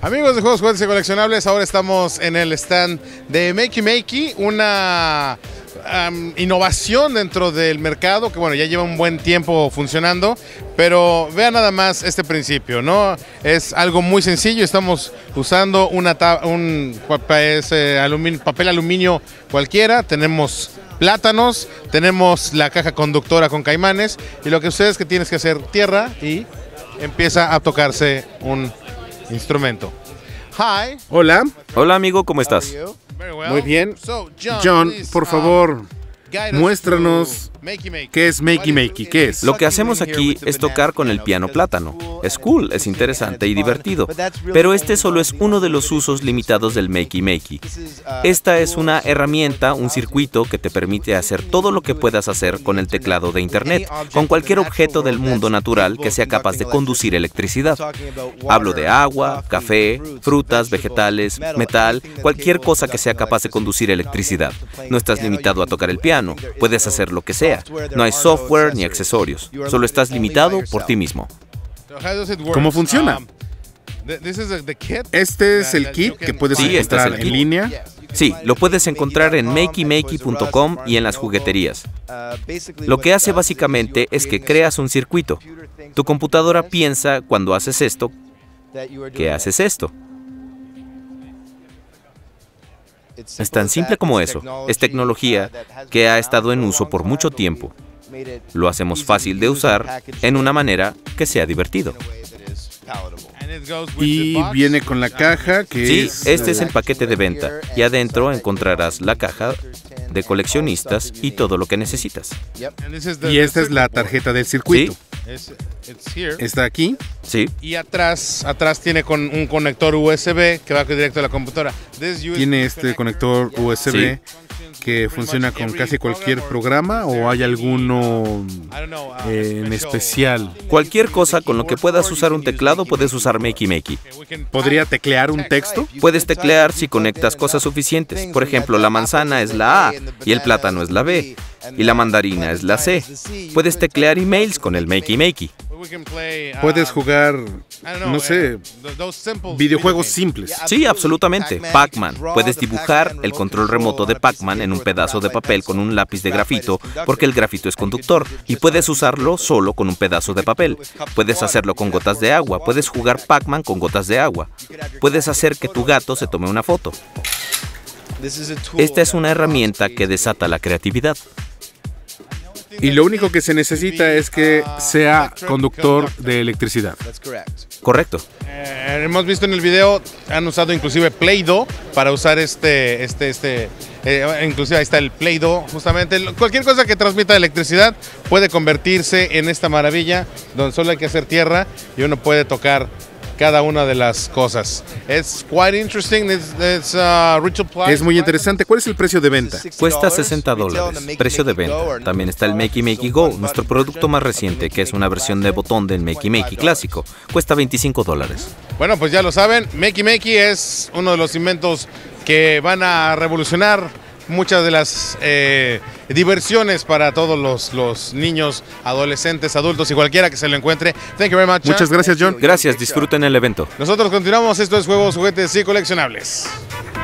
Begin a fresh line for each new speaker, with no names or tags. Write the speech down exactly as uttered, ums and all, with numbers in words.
Amigos de Juegos, Juguetes y Coleccionables, ahora estamos en el stand de Makey Makey, una um, innovación dentro del mercado que, bueno, ya lleva un buen tiempo funcionando, pero vean nada más este principio, ¿no? Es algo muy sencillo, estamos usando una un papel, aluminio, papel aluminio cualquiera, tenemos plátanos, tenemos la caja conductora con caimanes, y lo que ustedes es que tienes que hacer tierra y empieza a tocarse un instrumento. Hi.
Hola.
Hola amigo, ¿cómo estás?
Muy bien. John, por favor, muéstranos qué es Makey Makey, ¿qué es?
Lo que hacemos aquí es tocar con el piano plátano. Es cool, es interesante y divertido, pero este solo es uno de los usos limitados del Makey Makey. Esta es una herramienta, un circuito que te permite hacer todo lo que puedas hacer con el teclado de internet, con cualquier objeto del mundo natural que sea capaz de conducir electricidad. Hablo de agua, café, frutas, vegetales, metal, cualquier cosa que sea capaz de conducir electricidad. No estás limitado a tocar el piano, puedes hacer lo que sea. No hay software ni accesorios, solo estás limitado por ti mismo.
¿Cómo funciona? Este es el kit que puedes
sí,
encontrar
este es el
en línea.
Sí, lo puedes encontrar en makey makey punto com y en las jugueterías. Lo que hace básicamente es que creas un circuito. Tu computadora piensa cuando haces esto, que haces esto. Es tan simple como eso. Es tecnología que ha estado en uso por mucho tiempo. Lo hacemos fácil de usar en una manera que sea divertido.
Y viene con la caja que
Sí,
es...
este es el paquete de venta y adentro encontrarás la caja de coleccionistas y todo lo que necesitas.
Y esta es la tarjeta del circuito.
Sí.
Está aquí.
Sí.
Y atrás, atrás tiene con un conector U S B que va directo a la computadora.
Tiene este conector U S B que funciona con casi cualquier programa, o hay alguno eh, en especial.
Cualquier cosa con lo que puedas usar un teclado, puedes usar Makey Makey.
¿Podría teclear un texto?
Puedes teclear si conectas cosas suficientes. Por ejemplo, la manzana es la A y el plátano es la B y la mandarina es la C. Puedes teclear emails con el Makey Makey.
Puedes jugar, no sé, videojuegos simples.
Sí, absolutamente. Pac-Man. Puedes dibujar el control remoto de Pac-Man en un pedazo de papel con un lápiz de grafito, porque el grafito es conductor, y puedes usarlo solo con un pedazo de papel. Puedes hacerlo con gotas de agua. Puedes jugar Pac-Man con gotas de agua. Puedes hacer que tu gato se tome una foto. Esta es una herramienta que desata la creatividad.
Y lo único que se necesita es que sea conductor de electricidad.
Correcto.
Eh, hemos visto en el video, han usado inclusive Play-Doh para usar este, este, este, eh, inclusive ahí está el Play-Doh, justamente. Cualquier cosa que transmita electricidad puede convertirse en esta maravilla, donde solo hay que hacer tierra y uno puede tocar cada una de las cosas. Es quite interesting. It's, it's, uh, Richard Price.
Es muy interesante. ¿Cuál es el precio de venta?
Cuesta sesenta dólares, precio de venta. También está el Makey Makey Go, nuestro producto más reciente, que es una versión de botón del Makey Makey clásico. Cuesta veinticinco dólares.
Bueno, pues ya lo saben, Makey Makey es uno de los inventos que van a revolucionar muchas de las eh, diversiones para todos los, los niños, adolescentes, adultos y cualquiera que se lo encuentre. Thank you very much, John.
Muchas gracias, John.
Gracias, disfruten el evento.
Nosotros continuamos, esto es Juegos, Juguetes y Coleccionables.